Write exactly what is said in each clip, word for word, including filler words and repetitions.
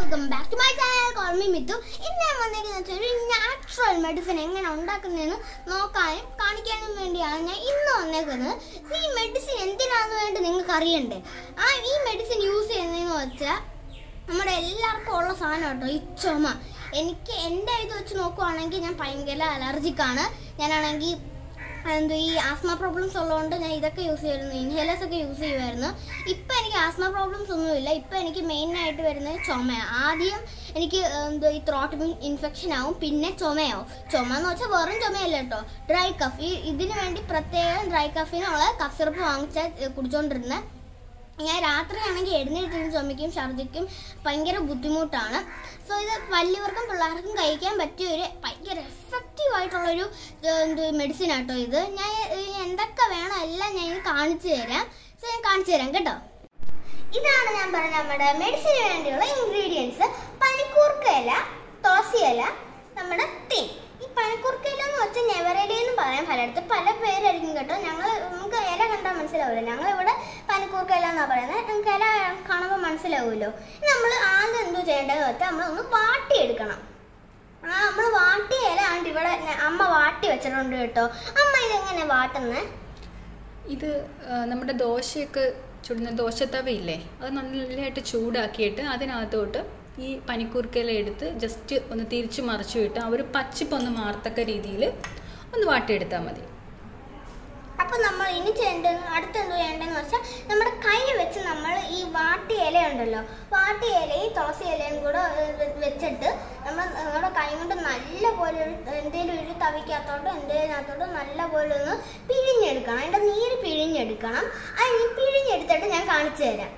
welcome back to my channel. Call me Mithu. ഇന്ന് ഞാൻ വന്നിരിക്കുന്നത് ഒരു നാച്ചുറൽ മെഡിസിൻ എങ്ങനെ ഉണ്ടാക്കുന്നതെന്ന് നോക്കാനും കാണിക്കാനും വേണ്ടിയാണ് ഞാൻ ഇന്ന് വന്നേക്കുന്നത്. ഈ മെഡിസിൻ എന്തിനാണെന്ന് വേണ്ടി നിങ്ങൾക്ക് അറിയണ്ടേ? ആ ഈ മെഡിസിൻ യൂസ് ചെയ്യുന്നതെന്ന് വെച്ചാൽ നമ്മുടെ എല്ലാവർക്കും ഉള്ള സാധനം കേട്ടോ, ഈ ചുമ. എനിക്ക് എൻ്റെ ഇത് വെച്ച് നോക്കുവാണെങ്കിൽ ഞാൻ ഭയങ്കര അലർജിക്കാണ്. ഞാനാണെങ്കിൽ എന്തോ ഈ ആസ്മ പ്രോബ്ലംസ് ഉള്ളതുകൊണ്ട് ഞാൻ ഇതൊക്കെ യൂസ് ചെയ്യുമായിരുന്നു, ഇൻഹേലേഴ്സ് ഒക്കെ യൂസ് ചെയ്യുമായിരുന്നു. ഇപ്പം എനിക്ക് ആസ്മ പ്രോബ്ലംസ് ഒന്നുമില്ല. ഇപ്പം എനിക്ക് മെയിനായിട്ട് വരുന്നത് ചുമയാണ്. ആദ്യം എനിക്ക് എന്തോ ഈ ത്രോട്ട് ഇൻഫെക്ഷൻ ആവും, പിന്നെ ചുമയാവും. ചുമ എന്ന് വെച്ചാൽ വെറും ചുമയല്ല കേട്ടോ, ഡ്രൈ കഫ്. ഈ ഇതിന് വേണ്ടി പ്രത്യേകം ഡ്രൈ കഫിനുള്ള കഫ് സിറപ്പ് വാങ്ങിച്ചാൽ കുടിച്ചുകൊണ്ടിരുന്നത്. ഞാൻ രാത്രിയാണെങ്കിൽ എഴുന്നേറ്റിരുന്ന് ചുമയ്ക്കും, ഛർദ്ദിക്കും, ഭയങ്കര ബുദ്ധിമുട്ടാണ്. സോ ഇത് വലിയവർക്കും പിള്ളേർക്കും കഴിക്കാൻ പറ്റിയ ഒരു ഭയങ്കര എഫക്റ്റീവ് ആയിട്ടുള്ളൊരു എന്ത് മെഡിസിൻ ആട്ടോ ഇത്. ഞാൻ എന്തൊക്കെ വേണം എല്ലാം ഞാൻ ഇത് കാണിച്ചു തരാം. സോ ഞാൻ കാണിച്ചു തരാം കേട്ടോ. ഇതാണ് ഞാൻ പറഞ്ഞ നമ്മുടെ മെഡിസിന് വേണ്ടിയുള്ള ഇൻഗ്രീഡിയൻസ്. പനിക്കൂർക്ക ഇല, തുളസി ഇല, നമ്മുടെ തേൻ. ഈ പനിക്കൂർക്ക ഇല എന്ന് വെച്ചാൽ നെവറില എന്ന് പറയാൻ പലയിടത്ത് പല പേരായിരിക്കും കേട്ടോ. ഞങ്ങൾ നമുക്ക് ഇല കണ്ടാൽ മനസ്സിലാവില്ല. ഞങ്ങളിവിടെ പനിക്കൂർക്ക ഇല എന്നാണ് പറയുന്നത്. നമുക്ക് ഇല കാണുമ്പോൾ മനസ്സിലാവുമല്ലോ. നമ്മൾ ആദ്യം എന്തോ ചെയ്യേണ്ടതെന്ന് വെച്ചാൽ നമ്മളൊന്ന് വാട്ടിയെടുക്കണം. ആ നമ്മൾ വാട്ടിയ ഇല ആണ്ട് ഇവിടെ അമ്മ വാട്ടി വെച്ചിട്ടുണ്ട് കേട്ടോ. അമ്മ ഇതെങ്ങനെ വാട്ടുന്നത്? ഇത് നമ്മുടെ ദോശയൊക്കെ ചുടുന്ന ദോശത്തവയില്ലേ, അത് നല്ലതായിട്ട് ചൂടാക്കിയിട്ട് അതിനകത്തോട്ട് ഈ പനിക്കൂർക്കയില എടുത്ത് ജസ്റ്റ് ഒന്ന് തിരിച്ച് മറിച്ചു വിട്ട് ആ ഒരു പച്ചിപ്പൊന്ന് മാറത്തക്ക രീതിയിൽ ഒന്ന് വാട്ടിയെടുത്താൽ മതി. അപ്പം നമ്മൾ ഇനി ചെയ്യേണ്ടത് അടുത്തെന്തോ ചെയ്യേണ്ടതെന്ന് വെച്ചാൽ നമ്മുടെ കൈ വെച്ച് നമ്മൾ ഈ വാട്ടിയ ഇല ഉണ്ടല്ലോ, വാട്ടിയ ഇലയും തുളസി ഇലയും കൂടെ വെച്ചിട്ട് നമ്മൾ നമ്മുടെ കൈ കൊണ്ട് നല്ല പോലെ ഒരു എന്തെങ്കിലും ഒരു തവിക്കകത്തോട്ടോ എന്തെങ്കിലുമകത്തോട്ടോ നല്ല പോലെ ഒന്ന് പിഴിഞ്ഞെടുക്കണം. അതിൻ്റെ നീര് പിഴിഞ്ഞെടുക്കണം. അത് പിഴിഞ്ഞെടുത്തിട്ട് ഞാൻ കാണിച്ചു തരാം.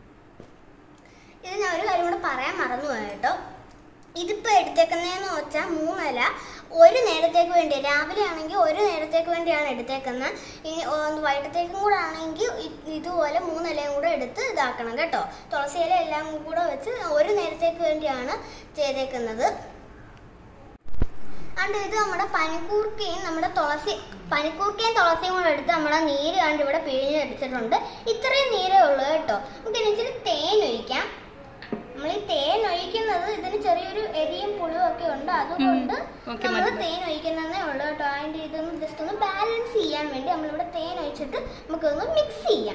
ഇത് ഞാൻ ഒരു കാര്യം കൂടെ പറയാൻ മറന്നുപോയി കേട്ടോ. ഇതിപ്പോൾ എടുത്തേക്കുന്നതെന്ന് വെച്ചാൽ മൂന്നില ഒരു നേരത്തേക്ക് വേണ്ടി, രാവിലെ ആണെങ്കിൽ ഒരു നേരത്തേക്ക് വേണ്ടിയാണ് എടുത്തേക്കുന്നത്. ഇനി വൈകിട്ടത്തേക്കും കൂടെ ആണെങ്കിൽ ഇതുപോലെ മൂന്നിലയും കൂടെ എടുത്ത് ഇതാക്കണം കേട്ടോ. തുളസി ഇല എല്ലാം കൂടെ വെച്ച് ഒരു നേരത്തേക്ക് വേണ്ടിയാണ് ചെയ്തേക്കുന്നത്. അതുകൊണ്ട് ഇത് നമ്മുടെ പനിക്കൂർക്കയും നമ്മുടെ തുളസി പനിക്കൂർക്കയും തുളസിയും കൂടെ എടുത്ത് നമ്മുടെ നീര് കണ്ട് ഇവിടെ പിഴിഞ്ഞെടുത്തിട്ടുണ്ട്. ഇത്രയും നീരേ ഉള്ളൂ കേട്ടോ. നമുക്ക് ഇച്ചിരി തേൻ ഒഴിക്കാം. നമ്മൾ ഈ തേൻ ഒഴിക്കുന്നത് ഇതിന് ചെറിയൊരു എരിയും പുളിയും ഒക്കെ ഉണ്ട്, അതുകൊണ്ട് നമ്മൾ തേൻ ഒഴിക്കുന്നതേ ഉള്ളൂ കേട്ടോ. അതിൻ്റെ ഇതൊന്ന് ജസ്റ്റ് ഒന്ന് ബാലൻസ് ചെയ്യാൻ വേണ്ടി നമ്മളിവിടെ തേൻ ഒഴിച്ചിട്ട് നമുക്കൊന്ന് മിക്സ് ചെയ്യാം.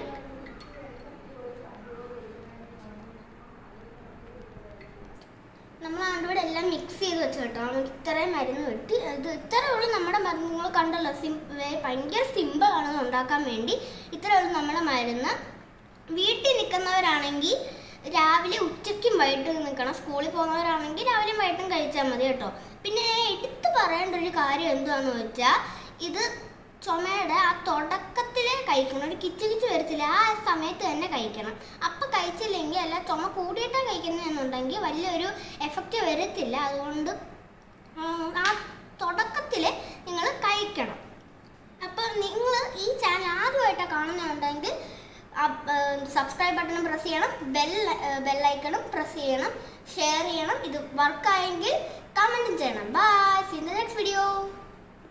നമ്മൾ ഇവിടെ എല്ലാം മിക്സ് ചെയ്ത് വെച്ച് കേട്ടോ. നമുക്ക് ഇത്രയും മരുന്ന് വെട്ടി ഇത് ഇത്രയേ ഉള്ളൂ നമ്മുടെ മരുന്ന്. നിങ്ങൾ കണ്ടല്ലോ, സിം ഭയങ്കര സിമ്പിളാണെന്ന് ഉണ്ടാക്കാൻ വേണ്ടി. ഇത്രയേ ഉള്ളൂ നമ്മുടെ മരുന്ന്. വീട്ടിൽ നിൽക്കുന്നവരാണെങ്കിൽ രാവിലെ ഉച്ചയ്ക്കും വൈകിട്ട് നിൽക്കണം. സ്കൂളിൽ പോകുന്നവരാണെങ്കിൽ രാവിലെയും വൈകിട്ടും കഴിച്ചാൽ മതി കേട്ടോ. പിന്നെ എടുത്തു പറയേണ്ട ഒരു കാര്യം എന്താണെന്ന് വെച്ചാൽ ഇത് ചുമയുടെ ആ തുടക്കത്തിലേ കഴിക്കണം. ഒരു കിച്ച് കിച്ച് വരത്തില്ല, ആ സമയത്ത് തന്നെ കഴിക്കണം. അപ്പം കഴിച്ചില്ലെങ്കിൽ അല്ല ചുമ കൂടിയിട്ടാണ് കഴിക്കുന്നതെന്നുണ്ടെങ്കിൽ വലിയൊരു എഫക്റ്റ് വരത്തില്ല. അതുകൊണ്ട് ആ തുടക്കത്തിൽ നിങ്ങൾ കഴിക്കണം. അപ്പം നിങ്ങൾ ഈ ചാനൽ ആദ്യമായിട്ടാണ് കാണുന്നുണ്ടെങ്കിൽ സബ്സ്ക്രൈബ് ബട്ടൺ പ്രസ് ചെയ്യണം, ബെൽ ബെല്ലൈക്കണും പ്രസ് ചെയ്യണം, ഷെയർ ചെയ്യണം. ഇത് വർക്കായെങ്കിൽ കമൻറ്റും ചെയ്യണം. Bye, see in the next video.